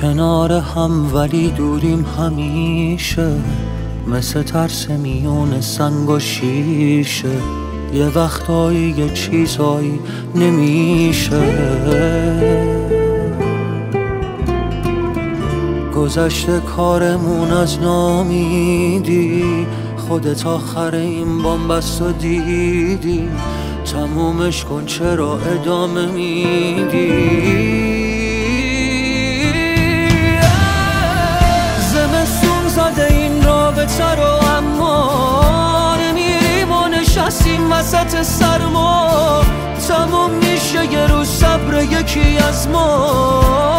کنار هم ولی دوریم همیشه، مثل ترس میون سنگ و شیشه. یه وقتایی یه چیزایی نمیشه. گذشته کارمون از نامیدی، خودت آخر این بامبست و دیدی. تمومش کن چرا ادامه میدی؟ زمستون زده این رابطه رو، اما نمیریم و نشستیم وسط سرما. تموم میشه یه روز صبر یکی از ما.